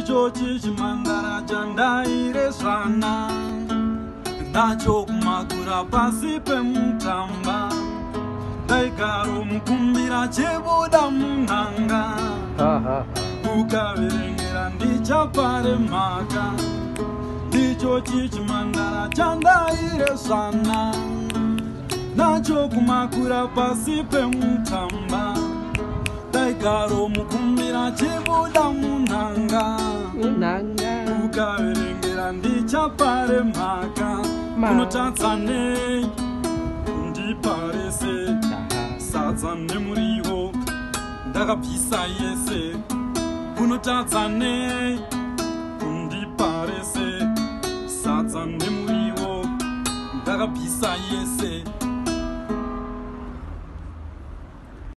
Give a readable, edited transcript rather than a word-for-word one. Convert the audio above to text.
ndicho chichimandara chandairesvana nacho kumakura pasi pemutamba ndaigaro mukumbira chibuda munhanga ukaverengera ndichaparemhaka ndicho chichimandara chandairesvana nacho kumakura pasi pemutamba ndaigaro mukumbira chibuda munhanga ukaverengera ndichaparemhaka kunotadzanei undiparese sadza nemuriwo ndakabvisa yese kunotadzanei undiparese sadza nemuriwo ndakabvisa yese